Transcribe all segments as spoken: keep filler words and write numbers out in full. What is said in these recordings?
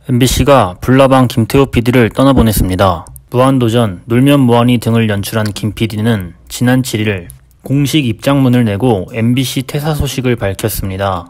엠비씨가 불나방 김태호 피디를 떠나보냈습니다. 무한도전, 놀면 뭐하니 등을 연출한 김 피디는 지난 칠일 공식 입장문을 내고 엠비씨 퇴사 소식을 밝혔습니다.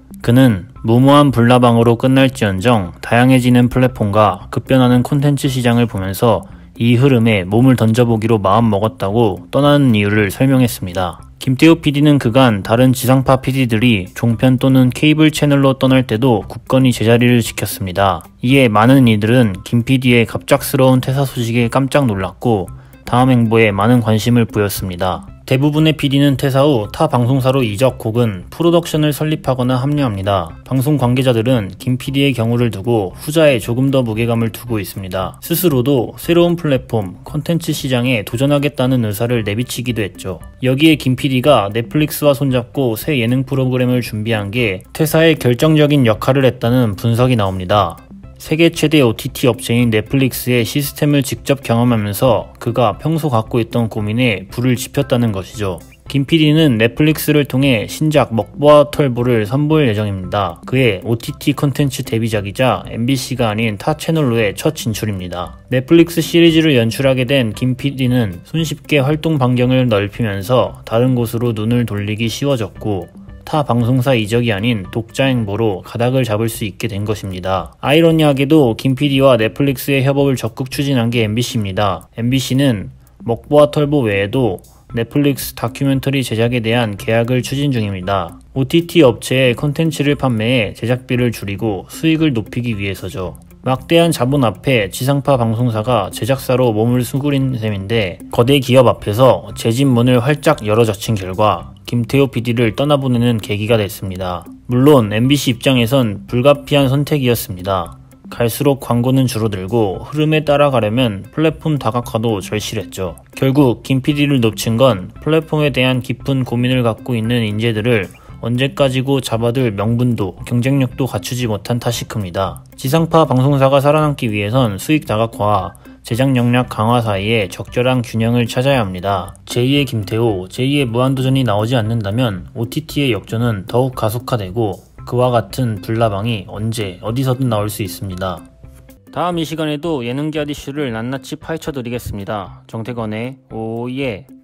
그는 무모한 불나방으로 끝날지언정 다양해지는 플랫폼과 급변하는 콘텐츠 시장을 보면서 이 흐름에 몸을 던져보기로 마음먹었다고 떠나는 이유를 설명했습니다. 김태호 피디는 그간 다른 지상파 피디들이 종편 또는 케이블 채널로 떠날 때도 굳건히 제자리를 지켰습니다. 이에 많은 이들은 김 피디의 갑작스러운 퇴사 소식에 깜짝 놀랐고 다음 행보에 많은 관심을 보였습니다. 대부분의 피디는 퇴사 후 타 방송사로 이적 혹은 프로덕션을 설립하거나 합류합니다. 방송 관계자들은 김 피디의 경우를 두고 후자에 조금 더 무게감을 두고 있습니다. 스스로도 새로운 플랫폼, 콘텐츠 시장에 도전하겠다는 의사를 내비치기도 했죠. 여기에 김 피디가 넷플릭스와 손잡고 새 예능 프로그램을 준비한 게 퇴사에 결정적인 역할을 했다는 분석이 나옵니다. 세계 최대 오티티 업체인 넷플릭스의 시스템을 직접 경험하면서 그가 평소 갖고 있던 고민에 불을 지폈다는 것이죠. 김 피디는 넷플릭스를 통해 신작 먹보와 털보를 선보일 예정입니다. 그의 오티티 콘텐츠 데뷔작이자 엠비씨가 아닌 타 채널로의 첫 진출입니다. 넷플릭스 시리즈를 연출하게 된 김 피디는 손쉽게 활동 반경을 넓히면서 다른 곳으로 눈을 돌리기 쉬워졌고 타 방송사 이적이 아닌 독자 행보로 가닥을 잡을 수 있게 된 것입니다. 아이러니하게도 김 피디와 넷플릭스의 협업을 적극 추진한 게 엠비씨입니다. 엠비씨는 먹보와 털보 외에도 넷플릭스 다큐멘터리 제작에 대한 계약을 추진 중입니다. 오티티 업체에 콘텐츠를 판매해 제작비를 줄이고 수익을 높이기 위해서죠. 막대한 자본 앞에 지상파 방송사가 제작사로 몸을 수그린 셈인데 거대 기업 앞에서 재진문을 활짝 열어젖힌 결과 김태호 피디를 떠나보내는 계기가 됐습니다. 물론 엠비씨 입장에선 불가피한 선택이었습니다. 갈수록 광고는 줄어들고 흐름에 따라가려면 플랫폼 다각화도 절실했죠. 결국 김 피디를 놓친 건 플랫폼에 대한 깊은 고민을 갖고 있는 인재들을 언제까지고 잡아둘 명분도 경쟁력도 갖추지 못한 탓이 큽니다. 지상파 방송사가 살아남기 위해선 수익 다각화와 제작 역량 강화 사이에 적절한 균형을 찾아야 합니다. 제이의 김태호, 제이의 무한도전이 나오지 않는다면 오티티의 역전은 더욱 가속화되고 그와 같은 불나방이 언제 어디서든 나올 수 있습니다. 다음 이 시간에도 예능기아 이슈를 낱낱이 파헤쳐 드리겠습니다. 정태건의 오예.